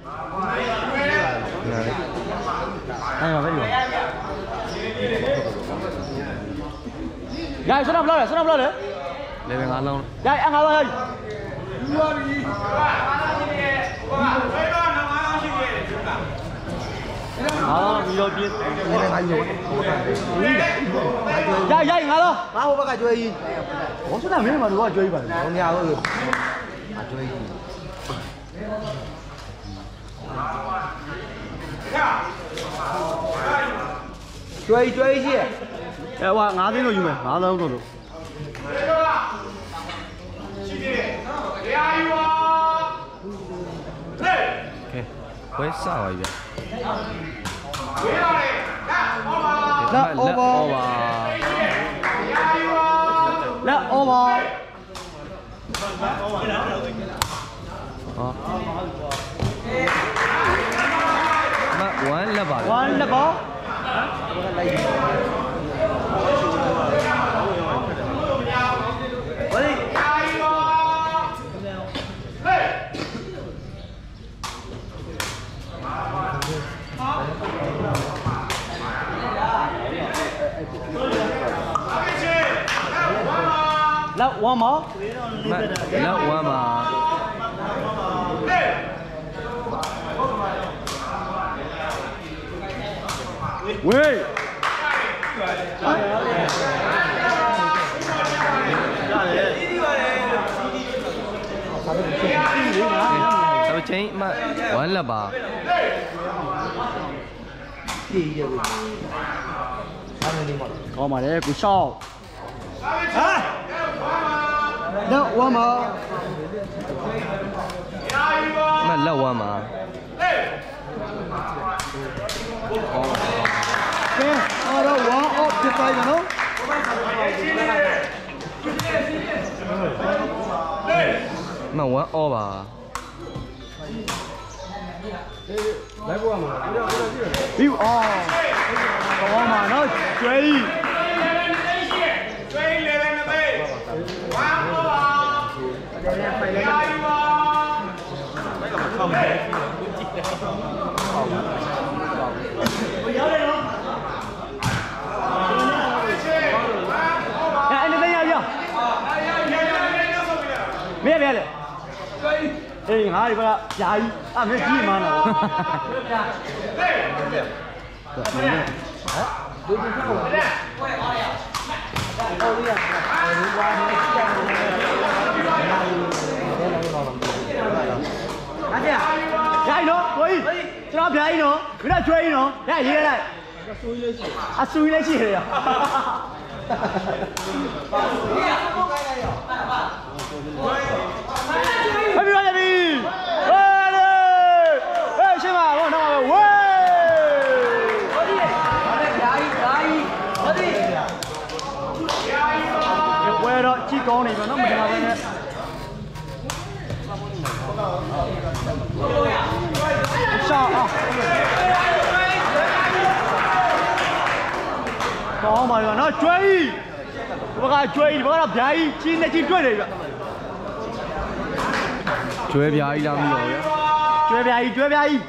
Đây mà phải được. Dai, số năm lên đấy. Lên ngàn luôn. Dai, ăn ngáo lên. Video biết. Dai, ngáo lên. Ngáo bác cái chơi. Ủa số nào mấy mà đúng rồi chơi vậy? Không nhau rồi. Chơi. Chơi gì? 야, 와, ngáo thế rồi mà, ngáo đâu rồi. Ok, quét sao vậy? Là over. Là over. One level. One level. Là one more. Là one more. Wait. Tao chơi mà one level. Có mà đấy, cú sau. Đó, one more. Mà là one more. Ok, đó one off tuyệt vời mà nó. Mà one over. Yêu có mà nó truy. Anh đi nhau chưa? Biết biết. Ê, hai ba chạy. À, mấy gì mà nó. Chạy nó, quay. Cho nó chạy nó. Cứ đã chơi nó. Cái gì đây này? À, xui lấy gì vậy? Happy birthday! Ê, xem mà, con nào mà quê đó, chỉ con này mà nó mình làm đây. Sao à? Có mà nó truy. Bác ơi, truy, bác làm gì? Chín này chín truy này. Chơi bia làm gì rồi? Chơi bia.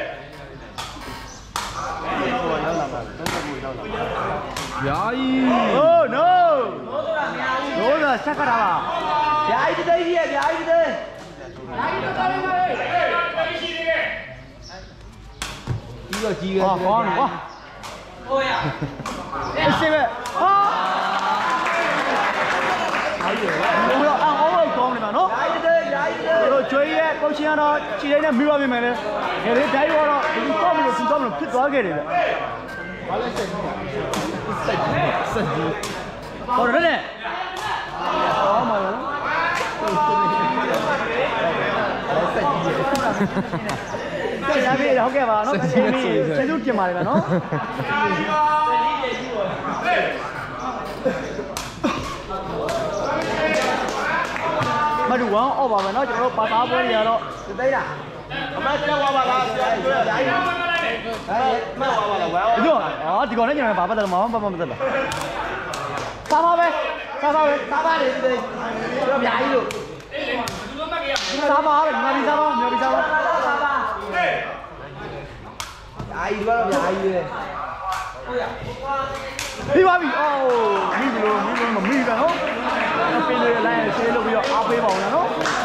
Bia. Oh no. Đó là chắc cả nào. Bia đi đây đi, bia đi đây. Chi con quá. Ôi à. Em xem vậy. Ăn ôi con này mà nó. Rồi chơi câu chuyện đó, chỉ đấy là miêu bên mày này. Cái đấy đấy đó, chúng ta mình fit quá cái này. Còn đấy này. Có mà. Cái này bị không kẹp vào nó sẽ rút kia mà nó. Mà đủ không? Ô bà nó cho nó bà tao bữa giờ đó. Từ đây nè. Mà cho qua bà đấy. Đấy, mà qua bà là quá. Đúng rồi. Thì còn đấy nhưng mà bà là mà bà là. Sao về? Sao về đi. Cho dạy được. Sao mà đi sao? ai đó là ai vậy đi ba bị mi luôn mà mi cả nó bên này lại chơi lúc bây giờ áo bên màu nó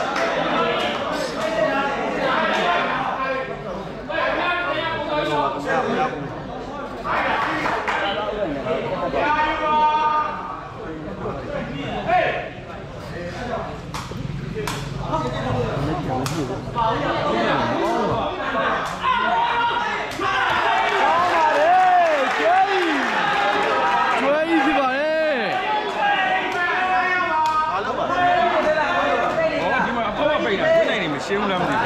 ရှင်းဦးလားမသိဘူး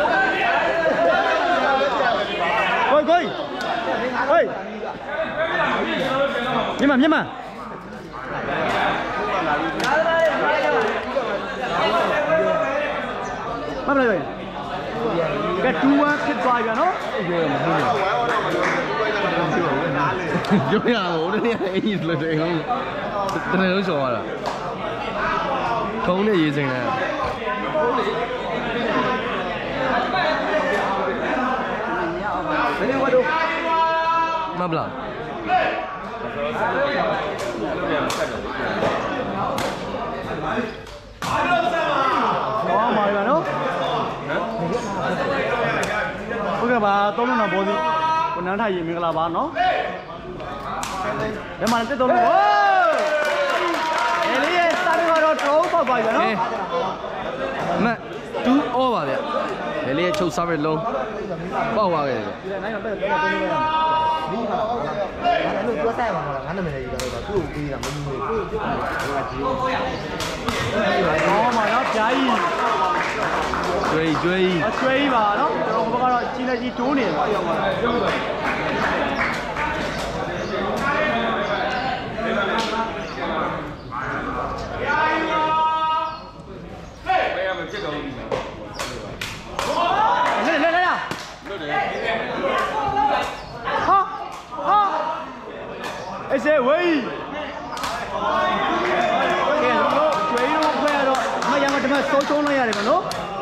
coi ơi nhưng mà bắt lại cái tua cái toài cả nó Yo ya lo đấy này nhìn là đấy không cái này nó sợ à không này gì thế này Mập lắm. Đó mời bà nó. Ok bà tôi nó bố gì? Còn nó thay gì mình là bà nó. Để mà tiếp tục luôn. Đây đi, sao đi vào trốn bao vậy nó? Mẹ, tú ô vào vậy. Để lấy chậu sao vậy luôn? Bao vào vậy? Tua xe mà ngắn mình này rồi tu đi là mình Đó mà nó cháy. Truy. Nó truy vào nó. Không có nó chi là chi chú nè. Ê xe quỳ kìa nó chuối nó khoe rồi mà yang mà số chỗ nó ra để mà nó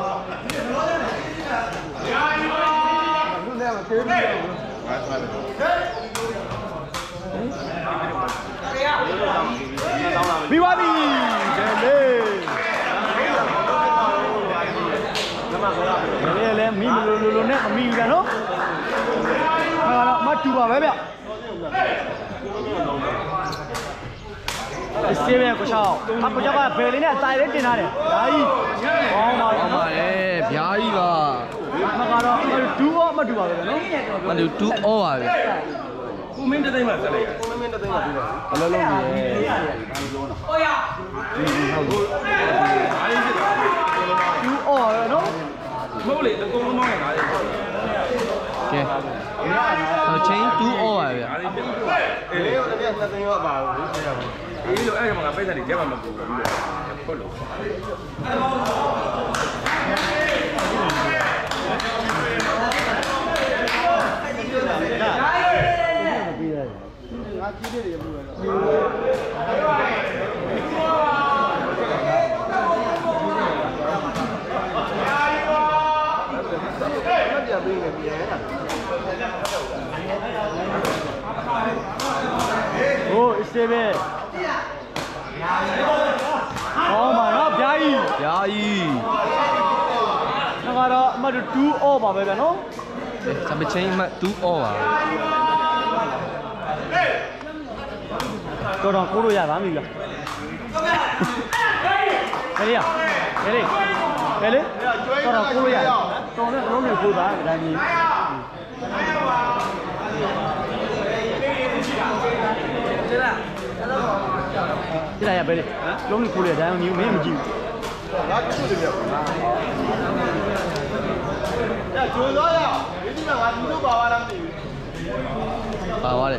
bị quá bị lên mi luôn nè mi ra nó mà chụp vào vậy ạ xe về của sao à của cháu về lên này tay lên trên này đấy Mà đấy, béo gì cả. mà đó mà chú vào vậy nó Mà được tú ô à vậy. Cô mình tới đây mà sao lại? Lâu lâu gì? chú ở nó Mẫu lệ nó cũng nói là Ok. Tao chính tú ô à vậy. ý đồ ai mà bây giờ thì chắc là cũng có lỗi. ôi xe về mà nó béy Béo gì? nó đó mà được chú ô bảo vệ nó Sao bị chính mà tú ô à? cho nó cố đôi giải bán gì vậy cái đi à cái đi cho nó cố đôi giải cho nó nhiều cố bán cái gì cái này à bên này lúc này cố đôi giải nhiều mấy em chịu 야, 조여야. 요즘에 와 이거 봐 와람디. Bảo vào đây.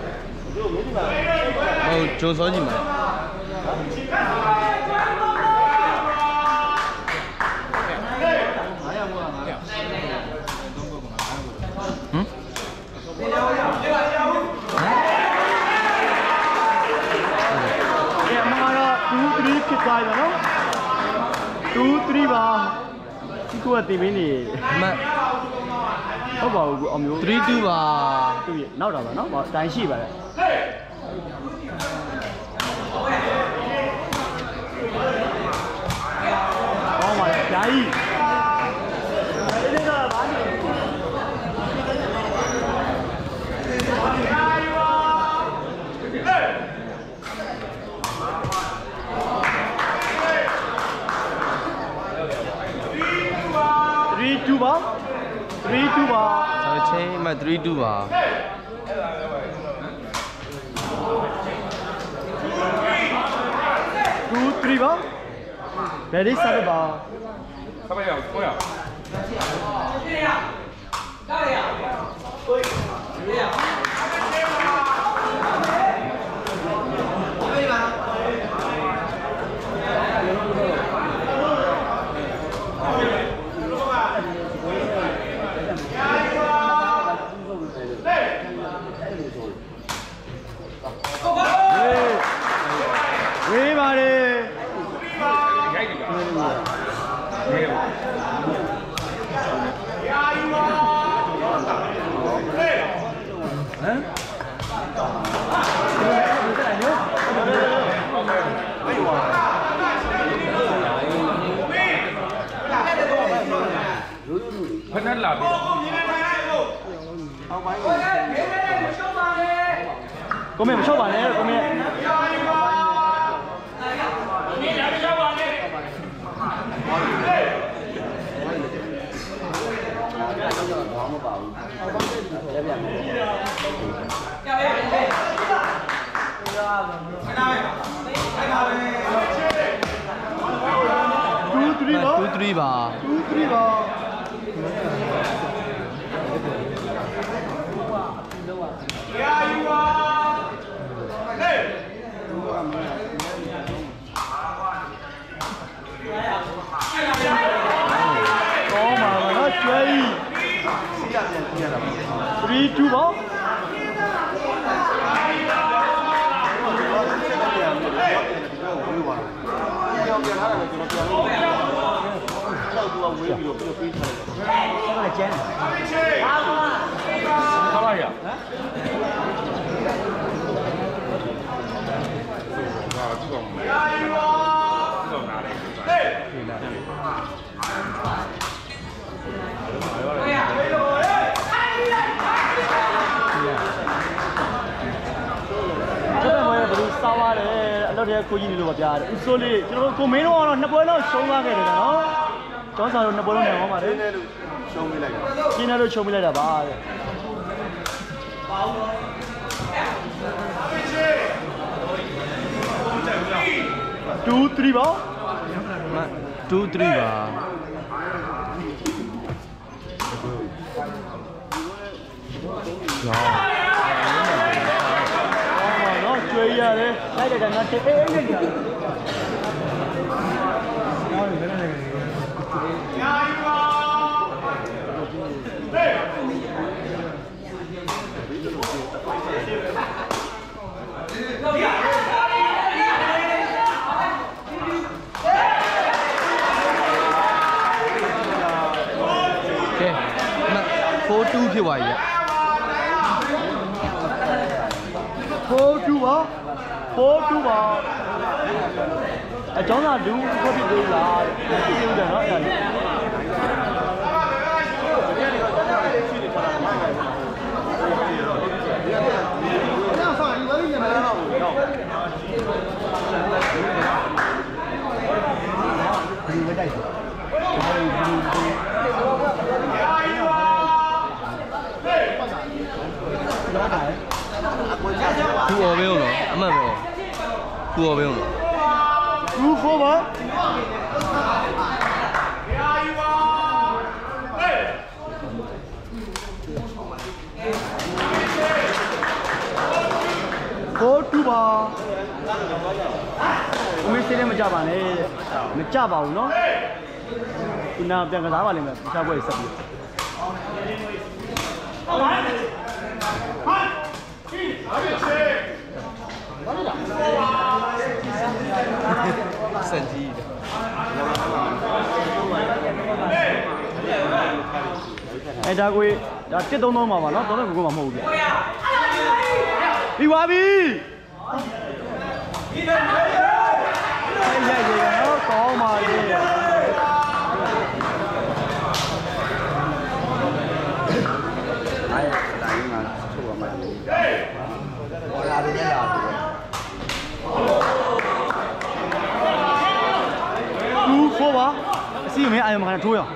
Chỗ số gì mà? Rồi nó 2 3 vào cái cua tìm bên này Mà ဟုတ်ပါဘူးအမျိုး 3-2 ပါသူ့နောက်တာပါနော်အတိုင်းရှိပါလေကောင်းပါလေဂျာကြီးဒီကဘာနေ3-2 ပါ3-2 ပါချင်းမှ3-2 ပါ 2-3 ပါ ready set ပါဆက်ပါရအောင်ကိုရဝေးပါတယ်ရိုက်တယ်ပါနေပါဟမ်ဖက်လာပြီကိုမေမလျှော့ပါနဲ့ကိုမေ 2-3 ပါ 2-3 ပါကောင်းပါနော်ကျွေး3-2 ပါကျန်းထားလိုက်ရဟာသူ့ကောင်မရာယူပါသူ့ကောင်နားလိုက်ဟေးစားပါတယ်အလုပ်တွေကိုကြီးနေလို့ပါဗျာဦးစိုးလေးကျွန်တော်တို့ကိုမင်းတို့ကတော့နှစ်ပွဲလုံးရှုံးသွားခဲ့တယ်နော်ကျောင်းစာတို့နှစ်ပွဲလုံးနိုင်အောင်ပါတယ်ရှုံးပေးလိုက်တာရှင်းတယ်လို့ရှုံးပေးလိုက်တာပါတဲ့2-3 ပါ 2-3 ပါနော်ကျွေးရတယ်လိုက်တယ်ငါတေးအေးနေကြ 4-2 ဖြစ်သွားပြီ 4-2 ပါ4-2 ပါအကျောင်းသားလူကိုပြသေးလားပြသေးတယ်နော်အဲ့ဒါလေးသူ့အော်ပဲလို့အမှန်ပဲသူ့အော်ပဲလို့ 2-4 ပါ4-2 ပါအမေစင်းနဲ့မကြပါနဲ့မကြပါဘူးနော်ဒီနာပြန်ကစားပါလိမ့်မယ်တခြားဘွဲဆက်ပြီးစက်ကြီးအဲ့ဒါကိုဒါ1-3မှာပါနော်3-9မှာမဟုတ်ဘူးဗျပြီးသွားပြီရိုက်ရနော်ကောင်းပါလေအဲ့ဒါတိုင်းမှာချုပ်ပါမှာဟောလာတယ်လည်းလာ 2 4ပါအစီအမင်းအာယုံမှာထိုးရအောင်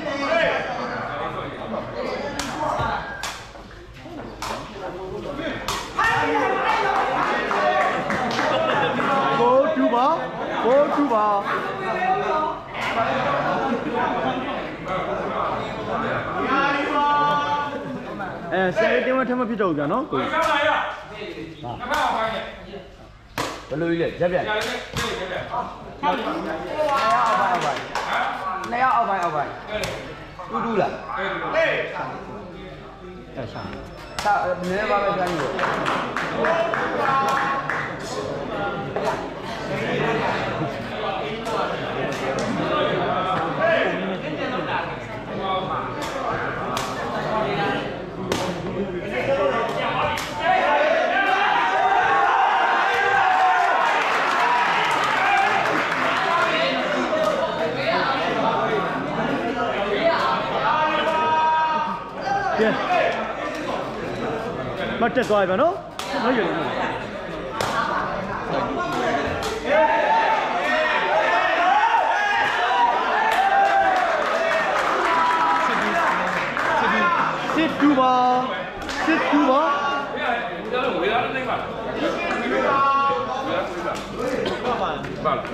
2ပါ2ပါဆယ်တင်းဝထမဖြစ်တော့ကြနော်ကိုဘယ်လိုကြီးလဲရက်ပြန်နှစ်ယောက်အောက်ပိုင်းတူလားရှာနည်းပါပဲကြမ်းကြီးမတက်သွားပြီနော်နော်ရလို့စစ်တူပါဝေလာနေပါပါလား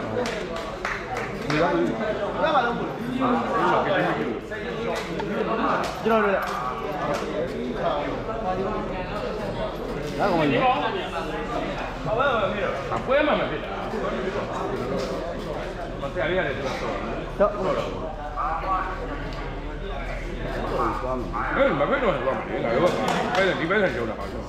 ကျွန်တော်တို့လာကောင်ကြီးအပွဲမှာမဖြစ်တာမဆရာလေးရတယ်ကျွန်တော်တော့မဖြစ်တော့ဘူးကွာလေငါတို့ပဲဒီပဲဆန်ကြောတာပါဆို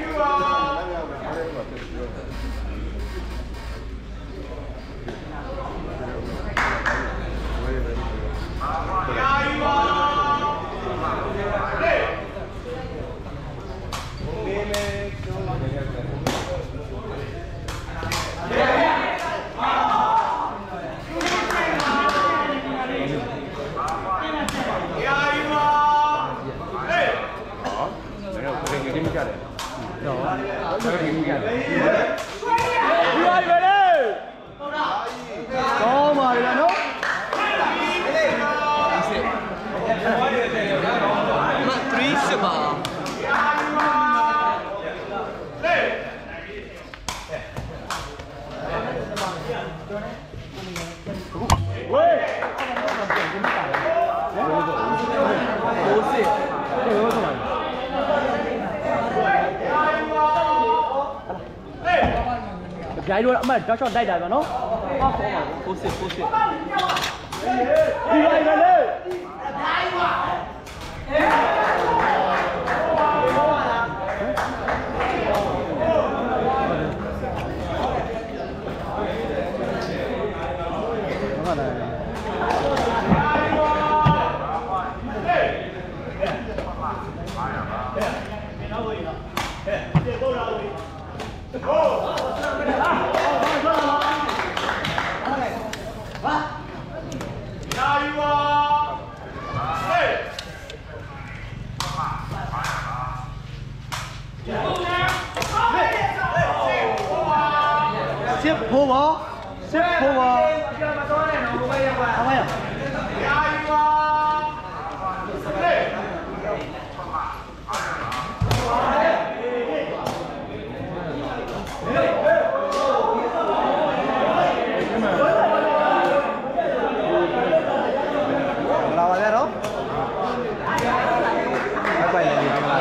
ဂျိုင်းတို့အမတ်တောက်ချောက်တိုက်တာပဲနော်ဟာခေါ်ပါဘူးစစ်ဒီလိုက်ပါလေစစ်ဖို့ပါအမရလာပါကြတော့ဘယ်ပိုင်လဲဒီမှာ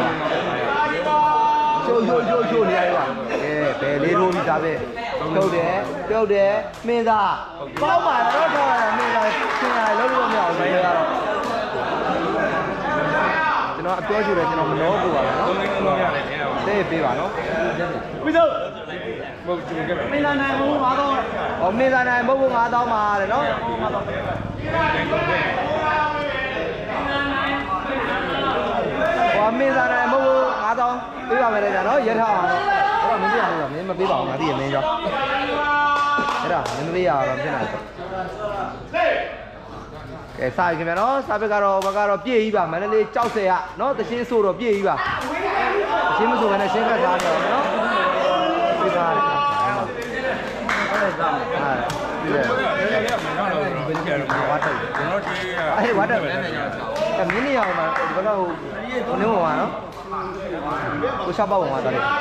ချိုးနေရပါဘယ်လေးထိုးပြီးသားပဲပြုတ်တယ်မင်းသားပေါက်ပါတော့ထောက်ရတာမင်းသားဆင်းရတယ်လုံးလို့မရအောင်ဘယ်ကတော့ကျွန်တော်အပြောချိုးတယ်ကျွန်တော်မနှောကိုပါနော်လုံးရတယ်သိပေးပါနော်ပြီးတော့ဟုတ်ကြည့်ကြမယ်မင်းသားနိုင်ဘူး9000 ဟောမင်းသားနိုင်မဟုတ်ဘူး9000ပါတဲ့နော်ဟမင်းသားနဲ့မဟုတ်9000ပေးပါမယ်လေဗျာနော်ရထားအောင်တော့အဲ့တော့မင်းပြရလို့မင်းမပေးပါဘူးငါသိရမင်းကြောအဲ့ဒါမင်းမပေးရတော့ဖြစ်နေတယ်ကဲစားကြည့်မယ်နော်စားဘက်ကတော့ဘက်ကတော့ပြည့်ကြီးပါမန္တလေးကြောက်စရနော်တချင်းဆိုတော့ပြည့်ကြီးပါတချင်းမဆိုဘဲနဲ့ရှင်းခတ်ထားတယ်နော်ပြသားတယ်အဲ့ဒါဟာဒီလေဝါတက်ကျွန်တော်ဒီအဲ့ဝါတက်မင်းနေရအောင်ပါဒီဘက်ကဟိုနင်းဝင်ပါနော်ကိုရှောက်ပေါ့ဝင်သွားတယ်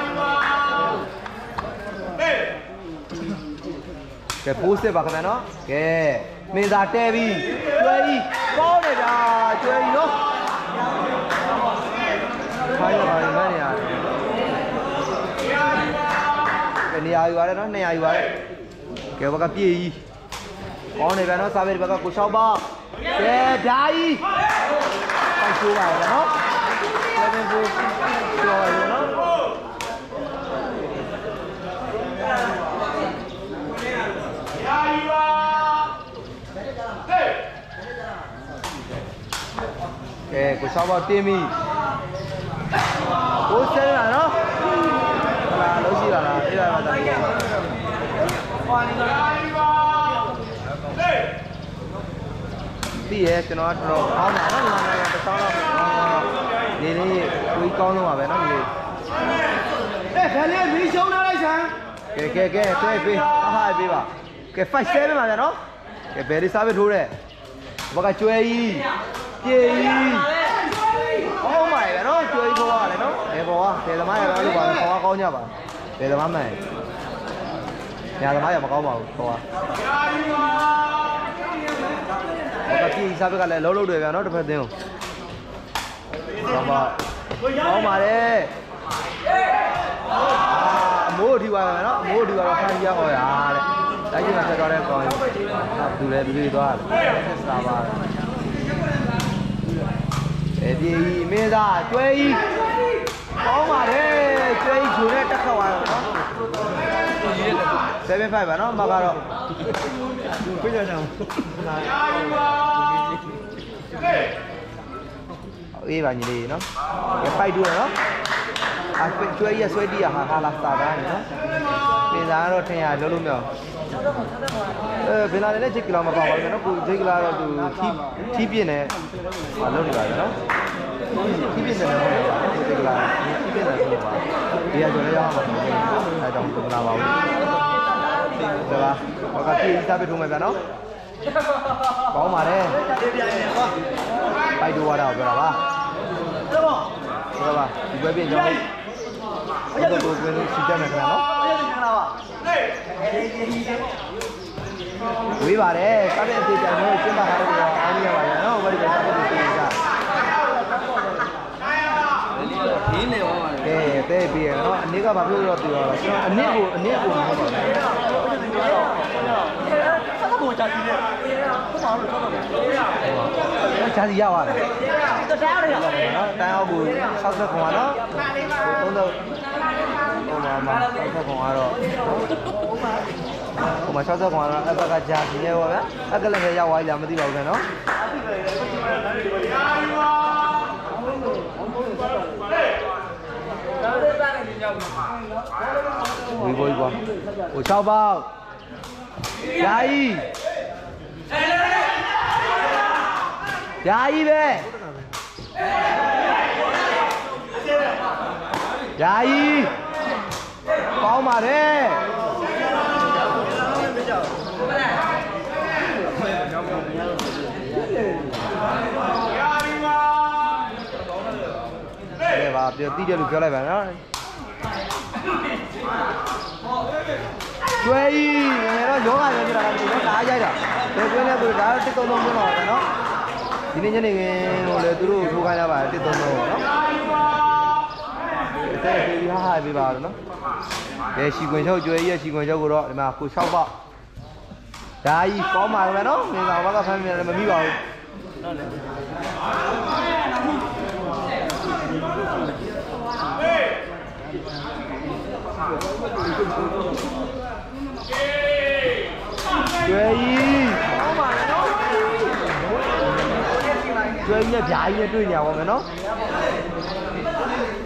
ကဲပိုးစစ်ပါခင်ဗျာနော်ကဲမင်းသာတဲပြီးကျွဲကြီးကောင်းနေတာကျွဲကြီးနော်ခိုင်းရပါရင်မနေရတယ်ကဲနေရာယူရတယ်နော်200ယူရတယ်ကဲဘက်ကပြေးကြီးကောင်းနေဗျာနော်စားပဲဒီဘက်ကကိုရှောက်ပေါ့ကဲဓာကြီးပိုက်ချိုးပါရနော်7-4ကျော်ရနော်ကဲကိုရှောက်ပေါ့တင်းပြီကိုဆဲလာနော်ဟလာလုံးရှိပါလားအေးပါပါတာဒီရဲ့ကျွန်တော်ကတော့ကောင်းတာနော်ဒီမှာတစ်ချောင်းတော့နေလေးကိုကြီးကောင်းလို့ပါပဲနော်ဒီလေးဒါလေးမီးရှုံးထားလိုက်စမ်းကဲတွေ့ပေးဟာပေးပါကဲ5-7ပါဗျာနော်ကဲဘယ်ဒီစားပဲထိုးတဲ့ဘက်ကကျွဲကြီးပြေကြီးအော်မိုင်ဗျာနော်ကျွဲကြီးပေါ်ရတယ်နော်ဘယ်ပေါ်ကဘယ်သမားရတော့လို့ပါပေါ်ကောင်းကြပါဘယ်သမားမှန်ညာသမားရမကောင်းပါဘူးပေါ်ကဘက်ကပြေစားဘက်ကလည်းလုံးတယ်ဗျာနော်တစ်ဖက်သင်းကိုပါကောင်းပါတယ်အမိုးဒီပါမယ်နော်အမိုးဒီပါတော့ဖန်ကြီးရောရတဲ့တိုက်ကြီးမှာဆက်သွားတဲ့ကောင်သူလည်းသူတွေသွားတယ်စားပါတယ်ဒီမင်းသားကျွဲကြီးကောင်းပါတယ်ကျွဲကြီးဂျိုနဲ့တက်ခတ်သွားတော့နော်7-5ပါနော်မကတော့ပြည့်ကြအောင်အေးပါညီလေးနော်ကဲဖိုက်တူရနော်အကျွဲကြီးဆွဲတီးရဟာလာစားတာနော်မင်းသားကတော့ထင်ရလုံးလုံးမြောက်ဘယ်လာလဲ6ကီလိုမပါပါဘူးနော်ကို6ကီလိုတော့သူထီးပြင်းနေမလုပ်နေပါဘူးနော်ထီးပြင်းနေတယ်ဟုတ်လား6ကီလိုထီးပြင်းနေတယ်ပါဒီကကျော်လေးရအောင်ပါအဲတော့မလာပါဘူးဒါပါဘာကပြေးစားပြထုံးမယ်ဗျာနော်ကောင်းပါတယ်ပိုက်တူဝါတော့ပြောတာပါဒါပါဒီဘက်ပြင်ကြောင်းအဲ့ဒါကိုပြန်စီတက်မယ်ခင်ဗျာနော်ဝေးပါတယ်စားတဲ့အသေးကြောင်လို့ကျင်းပထားလို့အားရပါရဲ့နော်ဘာလို့လဲစားတဲ့ပြေးစားခင်းနေပါပါကဲတဲ့ပြေးရနော်အနေကဘာဖြစ်လို့ပြောတော့ကျွန်တော်အနစ်ကိုမဟုတ်ပါဘူးဆက်ဖို့ကြာစီနေဟုတ်ပါလို့ဆက်ကြာစီရပါတယ်တန်းအောင်ရနော်တန်းအောင်ကို60ခွန်နော်30ဟိုမှာ60ခွန်ကတော့ဟိုမှာ60ခွန်ကတော့အဘကကြာစီနေပါဗျာအကလည်းရောက်သွားကြမသိပါဘူးခင်နော်ဝီဘိုးကွာဟို6ပေါက်ယာယီပဲယာယီကောင်းပါတယ်ပါပြောတိတယ်လို့ပြောလိုက်ပါနော်ကျွဲကြီးငယ်တော့ယောဂပြောပြတာကဒါအားရိုက်တာကျွဲကျွဲနဲ့ဆိုဒါတစ်သုံးသုံးပြောတော့နော်ဒီနေ့ညနေခင်းဟိုလေသူတို့ထိုးခိုင်းရပါတစ်သုံးသုံးနော်တဲ့ပြေးဟာပေးပါတော့နော်ကဲရှီခွင်ချုပ်ကျွဲကြီးရဲ့ရှီခွင်ချုပ်ကိုတော့ဒီမှာကို6ပေါက်ဒါကြီးကောင်းပါပဲနော်မင်းကောင်ဘာကဖမ်းမြန်လည်းမမိပါဘူးကျွဲကြီးကောင်းပါလေနော်ကျွဲကြီးနဲ့ဗျာကြီးနဲ့တွေ့နေရပါမယ်နော်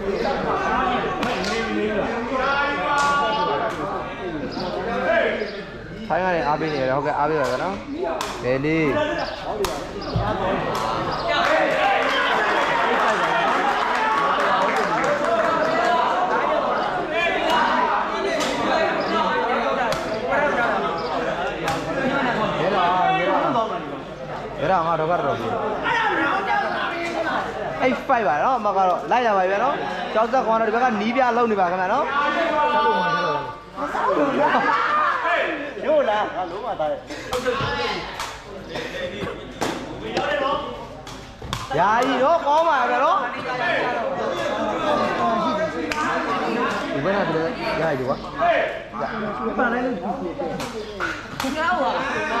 ထိုင်းကနေအားပေးနေတယ်ဟုတ်ကဲ့အားပေးပါဗျာနော်ဘယ်လေးရငါတော့ကတော့ပြီ85ပါနော်မကတော့လိုက်ရပါပြီဗျာနော်ကျောက်သက်ကွာတော့ဒီဘက်ကနီးပြလုံးနေပါခင်ဗျာနော်ရို့လားငါလုံးမသားရဲ့ယာယီတော့ကောင်းပါဗျာနော်ဒီဘက်ကတည်းကယာယီကွာပါလိုက်လို့ငါ့ဟာ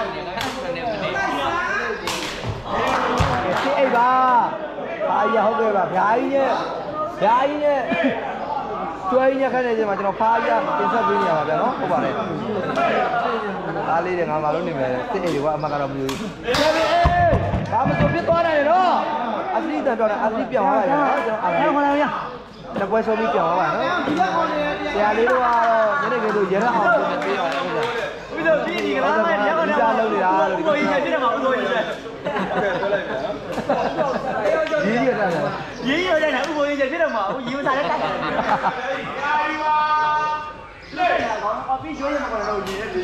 အေးပါဘာရဟုတ်ကဲ့ပါဗျာကြီးနဲ့ကျွဲကြီးနဲ့ခက်နေချိန်မှာကျွန်တော်ဖားရတင်ဆက်ပေးနေရပါဗျာနော်ဟုတ်ပါတယ်အားလေးတွေငါမလုပ်နေမယ်စစ်အိတ်တွေကအမှကတော့မလို့ကျေပြီအေးဘာမဆိုဖြစ်သွားတယ်နော်အသီးတန်ပြောတာအသီးပြောင်းသွားပါဗျာနော်ကျွန်တော်အားရခေါ်လာဗျာတပွဲဆုံးပြီးပြောင်းသွားပါနော်ဆရာလေးတို့ကတော့ညနေခင်းတို့ရရအောင်ပြင်ပေးအောင်ဟုတ်ကဲ့ဦးတို့ပြည်ဒီကလာမယ်ညကနေလာလို့နေတာလို့ကိုကြီးပြည့်တယ်မှာဦးတို့ကြီးဆက်ရေးရတာရေးရတဲ့ဥပ္ပိုလ်ကြီးပြည့်တယ်မှာဦးယူစားတဲ့တက်တယ်အပြီးကျွေးရမှာကတော့ရေးတယ်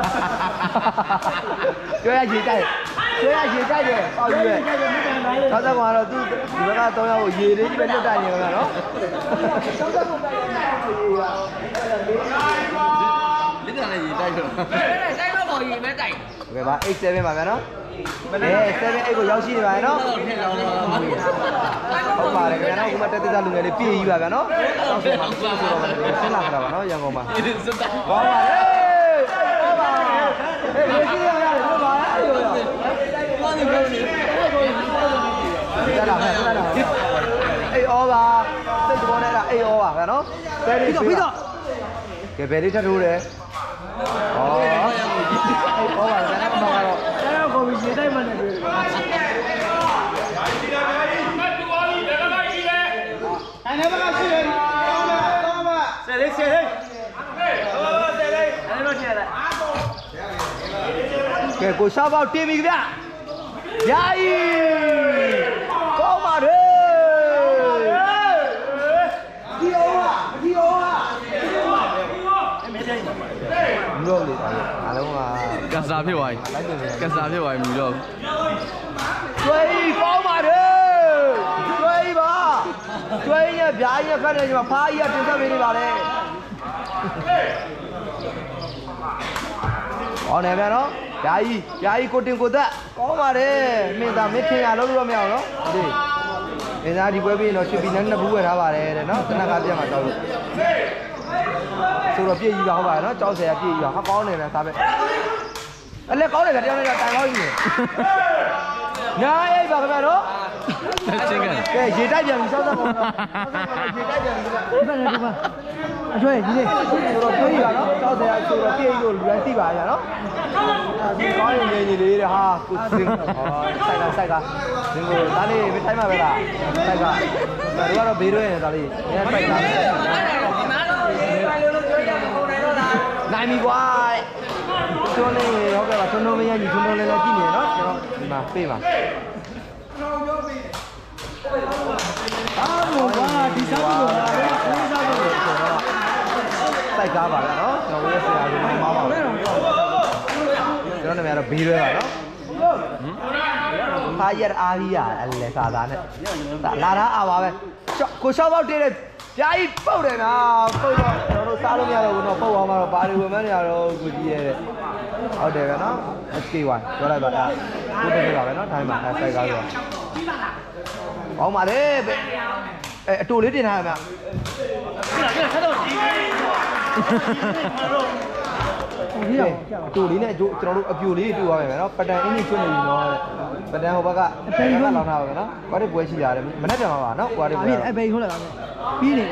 ကျွေးရရေးတိုက်တယ်ပေါ့ယူရဲ့သောက်ကတော့သူဒီဘက်က3ယောက်ကိုရေးလေးကြီးပဲလွတ်တိုက်နေကြတာနော်သောက်ကတော့တိုက်ရမှာရေးရလက်တန်လည်းရေးတိုက်တော့တိုက်တော့ပေါ်ရေးမဲတိုက်โอเคပါ87ပါဗျာနော်78ကိုရောက်ရှိနေပါရဲ့နော်ဟုတ်ပါတယ်ခင်ဗျာနော်ခုမှတက်တက်လူငယ်လေးပြည့်ကြီးပါဗျာနော်ဆောက်ဆိုမှာဆိုတော့ဆင်းလာကြတာပါနော်ရန်ကုန်မှာကောင်းပါလေဟုတ်ပါဟေးရေးကြည့်ရရတယ်ဟုတ်ပါအဲ့လိုရောဘာနေပြောနေရတာဟဲ့ရတာအေးဩပါစိတ်တော်နေတာအေးဩပါဗျာနော်ဘယ်လေးပြီးတော့ကဲဘယ်လေးထထိုးတယ်ဩအေးဩပါဗျာနော်အမကတော့ကိုဗီရေတိုက်မှလည်းတွေ့တယ်။အဲ့ဒါကရှိတယ်။တော့မဆယ်လေးဆယ်လေး။ဆယ်လေး။အဲ့လိုထည့်လိုက်။ကဲကိုရှားပေါက်တင်ပြီဗျ။ယာယီ။ကောင်းပါလေ။ဒီအောင်อ่ะဒီအောင်อ่ะအဲ့မဲတိုင်းမလို့လေအားလုံးကကစားဖြစ်သွားပြီကစားဖြစ်သွားပြီမလို့ကျွေးကောင်းပါတယ်ကျွေးပါကျွေးရဗျာရခက်နေမှာဖားကြီးကတင်ဆက်ပေးနေပါလေဟောနေဗျာနော်ဗျာကြီးကိုတင်ကိုသက်ကောင်းပါတယ်မင်းသားမင်းထင်ရလို့တော့မရအောင်နော်ဒီမင်းသားဒီပွဲပြီးတော့ရွှေပြည်နဲ့နှစ်ဘူးဝယ်ထားပါတယ်တဲ့နော်တနက်ကပြတ်မှာတောက်လို့ဆိုတော့ပြည့်ကြီးပါဟုတ်ပါရဲ့နော်ကြောက်ဆယ်ရပြည့်ကြီးပါဟာကောင်းနေတယ်စားပဲအဲ့လေကောင်းတယ်ကတယောက်နဲ့တိုင်ကောင်းကြီးနေညာအိပ်ပါခင်ဗျာနော်ချင်းကဲရေတိုက်ပြန်ပြီစောစောကောင်းတော့ရေတိုက်ပြန်ပြီဒီဘက်နဲ့ဒီဘက်အကျွဲကြီးလေးဆိုတော့တွေးရနော်ကြောက်ဆယ်ရဆိုတော့ပြည့်ကြီးလို့လူတိုင်းသိပါရနော်ဒီကောင်းရင်ငယ်ကြီးလေးတဲ့ဟာကိုစင်းဆိုင်ကဒီကိုဒါလေးမထိုင်းမှာပဲလားဆိုင်ကတို့ကတော့ဘေးရွဲနေတာလေးညဆိုင်ကနိုင်ပြီကွာကျွန်းလေးဟုတ်ကဲ့ပါကျွန်းတော်မရကြီးကျွန်းတော်လေးလည်းကြည့်နေနော်ကျွန်တော်ဒီမှာပေးပါအားလုံးကဒီစားဖို့လာတယ်ဒီစားဖို့ဆိုတော့စိုက်ကားပါလားနော်ကျွန်တော်ရဲ့ဆရာကြီးမောင်းပါကျွန်တော်နာမည်ကတော့ဘေးရွဲပါနော်ဖားရအားကြီးရအလဲစားသားနဲ့လာတာအားပါပဲကိုရှောက်ပေါက်တေးတဲ့ပြာကြီးပုတ်တယ်နာပုတ်တော့ကျွန်တော်တို့စားလို့မရတော့ဘူးတော့ပုတ်အောင်တော့ဘာတွေဝင်မနေရတော့ကိုကြီးရဲ့ဟုတ်တယ်ဗျာနော် SK1 ပြောလိုက်ပါလားကိုတက်နေပါပဲနော်ထိုင်းမှာစိုက်ကားဆိုကောင်းပါလေအတူလေးတင်ထားရမှာဆက်တော့ဒီတူလေးနဲ့ကျွန်တော်တို့အပြူလေးတူသွားမယ်ဗျာနော်ပတန်အင်းကြီးချွတ်နေပြီနော်ပတန်ဟိုဘက်ကအတန်ကြီးလောင်းထားပါဗျာနော်ဘာတွေပွဲရှိရတယ်မနေ့ပြန်ပါနော်ကွာတွေပွဲအဲ့ဘယ်ဟုတ်လားပြီးနေ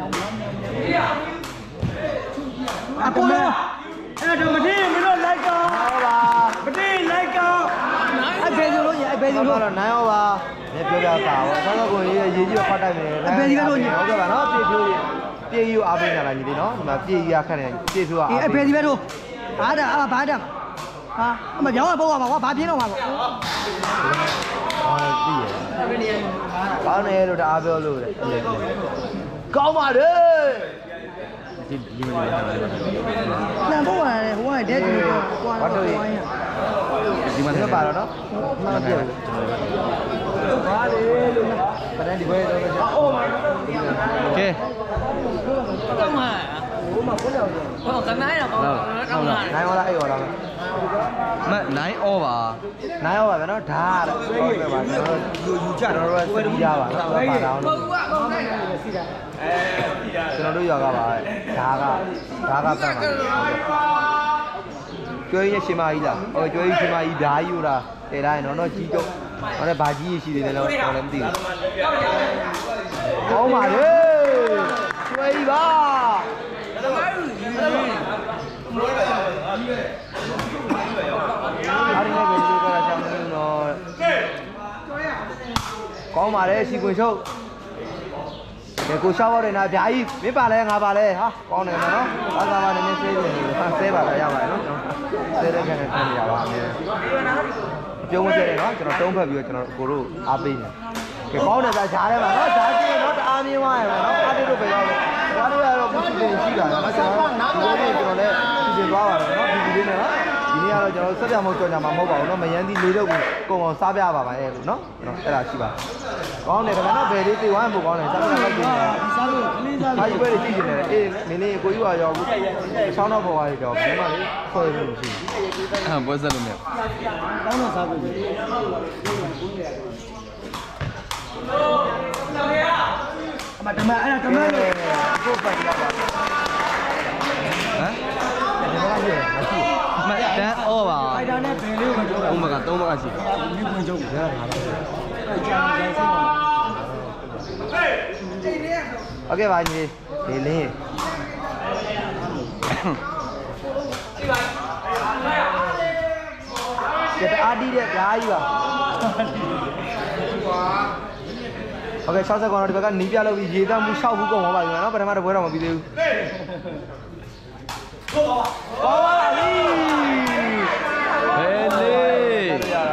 အကူလို့အဲ့တော့မတိမင်းတို့လိုက်ကောဟုတ်ပါမတိလိုက်ကောအဲ့ဘယ်လိုလို့ညအဲ့ဘယ်လိုလို့တော့နိုင်အောင်ပါပြောပြတာပေါ့ဆောင်းကိုရေးကြီးဖတ်တိုက်မယ်ဟုတ်ကဲ့ပါနော်ပြေးယူအားပေးနေတာညီလေးနော်ဒီမှာပြေးယူခက်နေပြေးဖြိုးအားပေးအဖေဒီဘက်တို့ဘာတာဟာအမပြောင်းရပို့ရမှာကွာဘာပြင်းတော့မှာပေါ့သိရကောင်းတယ်လို့တအားပြောလို့လေကောင်းပါတယ်ဒီမနေရတယ်လမ်းပို့ရတယ်ဟိုကတဲ့ဒီကွာတော့ဒီမှာပါတော့နော်မှန်တယ်ဘာလေလို့ပဒန်းဒီဘယ်တော့ကြာအိုးမှာโอเคကောင်းမှာဟိုကနိုင်တော့ကောင်းနိုင်ရောလားအဲ့ရောလားမ9 over နိုင်ရောပါဗျာနော်ဓာတ်ဟုတ်ကဲ့ပါကျွန်တော်ယူကြတော့စတီးရပါနော်ပါတော့ကျွန်တော်တို့ရောကပါဓာတ်ပတ်ပါကျွေးရရှင်မကြီးလားဟိုကျွေးရှင်မကြီးဓာတ်ယူတာတည်တိုင်းတော့ကြီးတော့ဟောလည်းဘာကြီးရှိသေးတယ်လို့ကျွန်တော်လည်းမသိဘူးကောင်းပါလေကျွေးပါအားရနေကြည့်ကြတာချောင်းနေတော့ကောင်းပါလေစီကွင်ချုပ်ကဲကိုရှောက်ရတယ်နာဗျာကြီးမင်းပါလဲငါပါလဲဟာကောင်းတယ်နော်ဘာသာပါနေနေဆေးတယ်ဟာဆဲပါတော့ရပါတယ်နော်ဆဲတဲ့ခံနဲ့ခံရပါမယ်ပြုံးမကျတယ်နော်ကျွန်တော်တုံးဖက်ပြီးတော့ကျွန်တော်ကိုတို့အားပေးနေကဲကောင်းတယ်ဗျာဈားထဲမှာနော်ဈားကျင်းနော်တအားမြင်သွားရမယ်နော်အားတို့ပဲရောက်တယ်ဘာလို့ရတော့မရှိသေးရှိတာနော်ကျွန်တော်ဒီလိုကျွန်တော်လည်းစီစဉ်သွားပါတယ်နော်ဒီလေးနဲ့နော်ဒီနေ့ကတော့ကျွန်တော်ဆက်ပြမဟုတ်ကြော်ညာမှာမဟုတ်ပါဘူးနော်မယန်းသီးလေးတော့ကိုကုံအောင်စားပြပါပါရဲ့လို့နော်အဲ့ဒါရှိပါကောင်းတယ်ခင်ဗျာနော်ဘယ်လေးပြေးဝမ်းဖို့ကောင်းတယ်စားပြလိုက်ကြည့်နေစားလို့ခလေးစားလို့အားကြီးပဲကြည့်နေတယ်အေးမင်းလေးကိုကြီးကရောဘူးဆောင်းတော့ပေါ်သွားတော့ဘယ်မှလေဆွဲလို့မရှိဘူးပွဲဆက်လို့မရကောင်းတော့စားဖို့အမတမအဲ့ဒါတမလို့ကိုပတ်ရပါဟမ်ဒီမှာရမရှိမတန်း over ဖိုက်တာနဲ့ဘယ်လေးကိုပြောတာ 3ဘက်ကရှိမိဝင်ချုပ်ရတာပါโอเคပါညီလေးလင်းကဲအားဒီတဲ့ဓာကြီးပါโอเค60ကောင်တော့ဒီဘက်ကနေပြလို့ပြီးရေတမ်းမှု6ဘူးကုန်သွားပါပြီနော်ပထမတစ်ပွဲတော့မပြီးသေးဘူးကောင်းပါပြီဘယ်လေး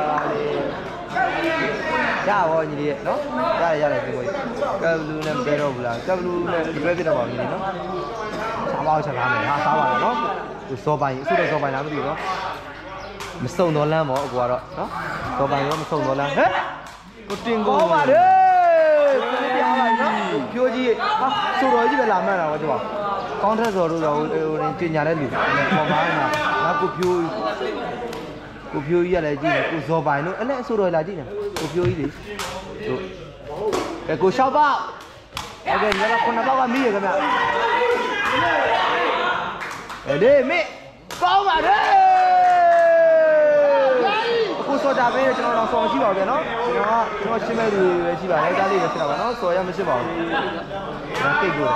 ရပါညီလေးနော်ရတယ်ဒီကိုကဘလူးနဲ့ဘယ်တော့ဘူးလားကဘလူးနဲ့ဒီဘက်ပြတော့ပါညီလေးနော်စားပါအောင်ချက်ထားမယ်ဟာစားပါတော့နော်သူစောပိုင်အဆုတော့စောပိုင်လားမသိဘူးနော်မစုံတော့လမ်းပေါ့အကွာတော့နော်စောပိုင်ရောမစုံတော့လမ်းဟဲ့ကိုတင်ကိုပါတယ်ပြားပါနော်ဖြိုးကြီးဟာဆိုတော်ကြီးပဲလာမှန်းတာပေါ့ကျတော့ကောင်းထက်စော်တို့တော့ဟိုတင်ညာတဲ့လူပေါ်မှာငါကိုဖြိုးကြီးရလဲကြည့်နေကိုဇော်ပိုင်တို့အဲ့နဲ့အဆိုတော်လာကြည့်နေကိုဖြိုးကြီးလေတို့ကဲကိုရှောက်ပါโอเคညလာခုနပေါက်ကမီးရခင်ဗျအဲ့ဒီမေကောင်းပါတယ်အခုစောတာပဲကျွန်တော်တော့စောရှိပါဗျာနော်ကျွန်တော်ရှင်းမဲ့လူပဲရှိပါတယ်ဒါလေးပဲဖြစ်တာပါနော်စောရမရှိပါဘူးဒါတိတ်ကို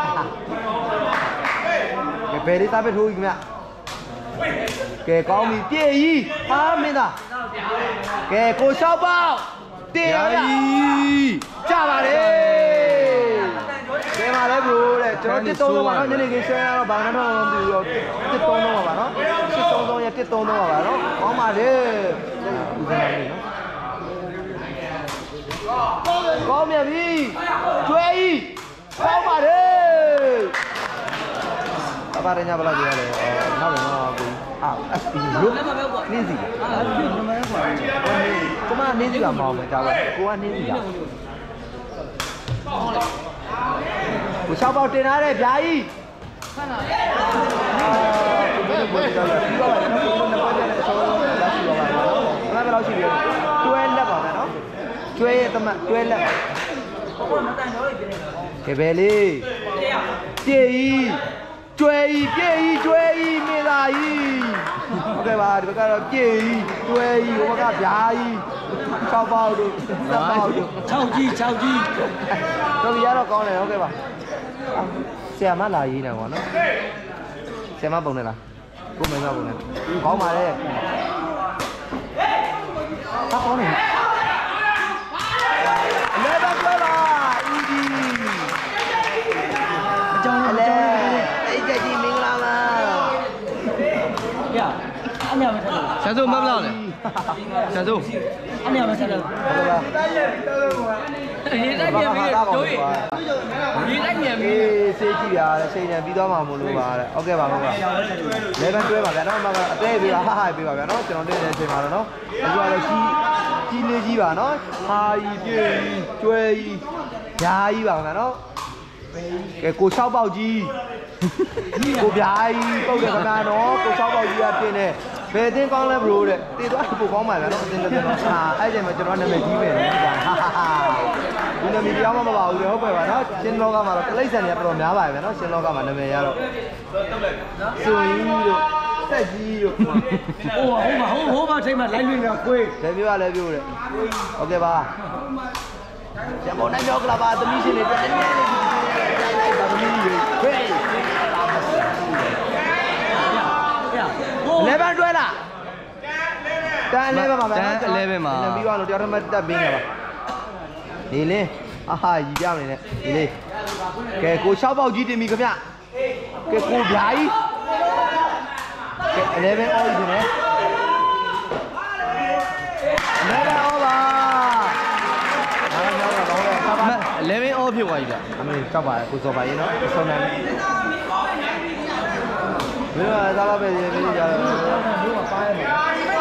ကဲဘယ်လေးသားပဲထိုးကြီးခင်ဗျကဲကောင်းပြီပြည့်ကြီးဟာမင်းသားကဲကိုရှောက်ပေါက်တင်ရကြပါတယ်ကဲပါလေဘရိုတဲ့ကျွန်တော်1-3ပါနော်ညနေခင်းဆွဲရတော့ဘာမှတော့မသိဘူးတော့1-3ပါနော်1-3ရ1-3ပါနော်ကောင်းပါလေဦးစံလေးနော်ကောင်းမြပြီကျွဲကြီးကောင်းပါလေဘာရညာဘလောက်ကြရလဲနောက်လည်းတော့ကိုအစပီလို့နေစီကျွန်မနေစီကမောင်းမယ်ဒါပဲကိုကနေစီကကို6ပေါက်တင်ထားတဲ့ဗျာကြီးဆန်းလာဘယ်လိုပြောကြလဲဒီပါပါနော်ကိုနှစ်ပွဲနဲ့အဆုံးလက်ရှိပါပါနော်ဘယ်လောက်ရှိပြီတွဲလက်ပါမယ်နော်ကျွဲရဲ့တမတ်တွဲလက်ကဲဘယ်လေးပြေးကြီးကျွဲကြီးပြေးကြီးကျွဲကြီးမိသားကြီးဟုတ်ကဲ့ပါဒီဘက်ကတော့ပြေးကြီးကျွဲကြီးဟိုဘက်ကဗျာကြီး6ပေါက်တို့7ပေါက်တို့ 6ကြီးတော်ပြီရတော့ကောင်းတယ်ဟုတ်ကဲ့ပါဆရာမလာရေးနေပါတော့ဆရာမပုံနေလားကိုမင်းမပုံနေကောင်းပါလေဟာကောင်းနေအဲ့နေရာမှာဆက်လို့ဆန်စိုးမမလောက်လေဆန်စိုးအဲ့နေရာမှာဆက်လို့ဟုတ်လားရေတိုက်ပြန်ပြီးတို့ရေတိုက်ပြန်ပြီးစေးကြည့်ရတဲ့ချိန်ညာပြီးသွားမှာမလို့ပါတဲ့ဟုတ်ကဲ့ပါဟုတ်ပါလေဘန်တွဲပါဗျာနော်မကအသေးပေးပါဟာပေးပါဗျာနော်ကျွန်တော်တင်တဲ့အချိန်မှာတော့နော်အခုကတော့ကြီးလေးကြီးပါနော်ဟာကြီးပြည့်ကြီးကျွဲကြီးဓာကြီးပါဗျာနော်ကဲကို6ပေါက်ကြီးကိုပြားကြီးပုတ်တယ်ခင်ဗျာနော်ကို6ပေါက်ကြီးကတင်တယ်ဘယ်အတင်းကောင်းလဲဘရိုတဲ့တည်သွားပို့ကောင်းပါဗျာနော်အတင်းလည်းတော့ဟာအဲ့ချိန်မှာကျွန်တော်နာမည်ကြီးပဲလေဟာဒီနာမည်ပြောင်းမပါဘူးလေဟုတ်ပဲပါနော်ရှင်းလောကမှာတော့တိရစ္ဆာန်တွေကတော်တော်များပါပဲနော်ရှင်းလောကမှာနာမည်ရတော့ဆိုရင်တို့တက်ကြီးတို့ဟိုမှာထိတ်မှာလိုက်လွင်ကခွေးလည်းပြောရလဲပြောတယ်ဟုတ်ကဲ့ပါကျန်ပေါ်နိုင်ပြောကလာပါသမီးရှင်တွေတက်နေတယ်လိုက်ပါသမီးတွေခွေး11တွဲလားတန်11ပါဗျာတန်11မှာပြီးသွားလို့တယောက်တည်းမှတက်ပေးနေပါဒီလင်းအာဟာရီပြနေနဲ့ဒီလေးကဲကို6ပေါက်ကြီးတင်ပြီခင်ဗျကဲကိုဗျာကြီးကဲ11 all ဒီနဲ့11 all ပါ 11 all ဖြစ်သွားပြီဗျအမေကြောက်ပါကိုစောပါရင်နော်အဆုံးနိုင်ဘယ်လိုသာပါပဲရေးကြတယ်ပါရမယ်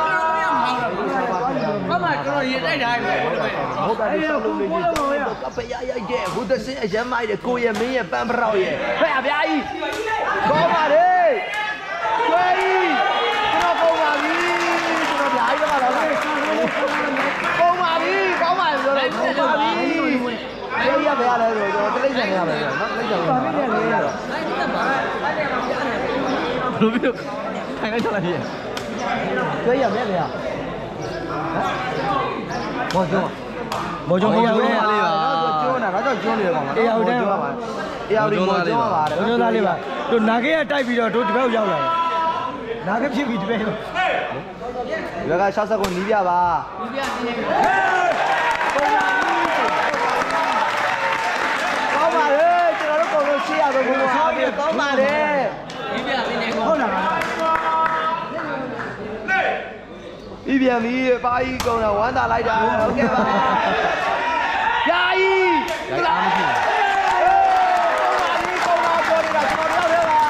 ဘာမှကျွန်တော်ရေတိုက်ထားတယ်ဟုတ်တယ်ဟုတ်တယ်ဆောက်လို့နေတယ်ကပရရိုက်တဲ့ဟိုတစင်းအရမ်းမိုက်တဲ့ကိုရဲ့မင်းရဲ့ပန်းပရောက်ရဲ့ဖဲ့အဗျာကြီးကောင်းပါလေကျွေးကြီးကျွန်တော်ကောင်းပါပြီကျွန်တော်ဗျာကြီးတော့ကောင်းပါပြီပြောတယ်ကောင်းပါပြီကျေးရပါရလဲဆိုတော့တိတ်ဆန်နေရမယ်နော်တိတ်ဆန်နေရတော့ဘလို့ပြောထိုင်လိုက်ချလိုက်ရဲ့ကျေးရမယ်လေဟမ်ဘောကျော်ဘောကျော်လေးပါကျွန်းတာတော့ကျွန်းနေတယ်ကောင်အေးဟုတ်တယ်ပါအေးဟုတ်တယ်ဘောကျော်ပါတဲ့ကျွန်တော်သားလေးပါတို့နာခဲကတိုက်ပြီးတော့တို့ဒီဘက်ရောက်လာတယ်နာခဲဖြစ်ပြီးဒီဘက်ရောက်ဒီဘက်က60ခုနီးပြပါကောင်းပါလေကျွန်တော်တို့ကုန်လို့600ပဲဘုရားအားပြကောင်းပါလေဒီပြလေးနေကောဟုတ်လားပြီးပြန်ပြီပါကြီးကုန်တာဝမ်းသာလိုက်တာဟုတ်ကဲ့ပါယာကြီးအားမရှိဘူးကောင်းပါပေါ်နေတာကျွန်တော်တို့လည်း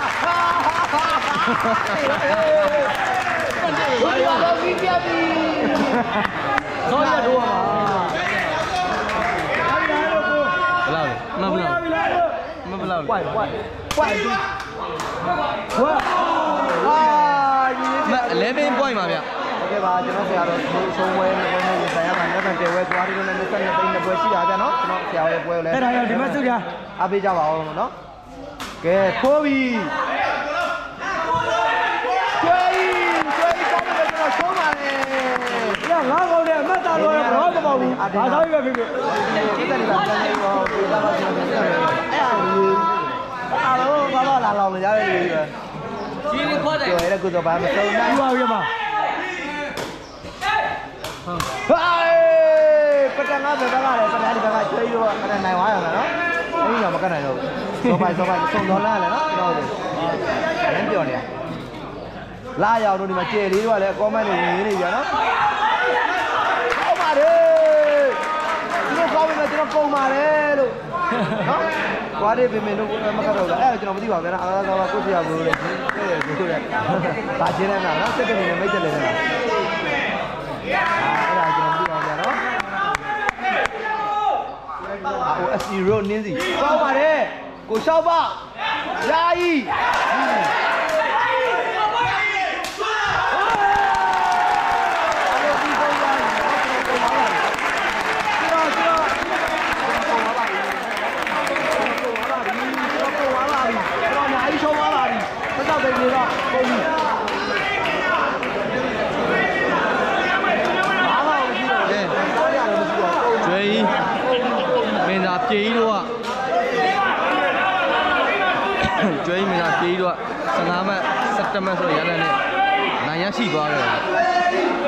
ပါဘာလို့ပြီးပြန်ပြီဆောရတော့ပါဘလောက်လဲမဘလောက်မဘလောက်ပွိုက်ဟာ 11 point ပါဗျโอเคပါကျွန်တော်ဆရာတော်ဒီဆုံးဝဲနဲ့ပွဲနဲ့ဆိုင်ရမှာလက်ခံတဲဝဲသွားပြီးတော့လည်း22သိန်းနဲ့ပွဲရှိတာဗျာနော်ကျွန်တော်ဆရာရဲ့ပွဲကိုလည်းအဲ့ဒါရောဒီမှာစုကြအားပေးကြပါဦးနော်ကဲထိုးပြီကျွေးကောင်းတယ်ကျွန်တော်ဆုံးပါလေညငါးကောင်နဲ့အမတ်သားတော့ဘာမှမပေါ့ဘူးဘာသာရေးပဲဖြစ်ဖြစ်ဒီတက်နေတာပြန်နေတော့ပြေးလာပါကျွန်တော်ပြန်တယ်အားလုံးဘာလာလောင်နေကြတယ်လေကြီးလေးခေါ်တယ်ကျွေးရကုသဘာမဆုံးနိုင်ပြီးပါပြီမှာဟိုးပတန်ငါပဲကလည်းပတန်ဒီဘက်ကကျွေးတော့ပတန်နိုင်သွားရမှာနော်အဲ့ဒီတော့မကတ်နိုင်တော့ဘူးစောပိုင်စုံတော်လာလေနော်ကျွန်တော်တို့ရမ်းပြောနေရလာရောက်တော့ဒီမှာကျဲလေးတော့လည်းကောမန့်တွေဝင်နေကြနော်ဟုတ်ပါတယ်ဒီလိုကောင်းပြီကျွန်တော်ပုံပါတယ်လို့နော်ကွာလေးပြင်တို့မကတ်တော့ဘူးအဲ့ကျွန်တော်မသိပါဘူးဗျာအားသာသာကိုဆရာဘိုးလေးကိုဆိုတဲ့ဒါချင်းနေတာနော်စက်ကနေမိတ်တယ်လေနော်အဲ့ဒါကျွန်တော်မသိပါဘူးဗျာနော်ဟို SC road နင်းစီကောင်းပါတယ်ကိုလျှောက်ပါယာယီပြေးတော့ကျွေးမင်းသားပြေးတော့15မှတ်17မှတ်ဆိုရတဲ့နဲ့နိုင်ရရှိသွားတယ်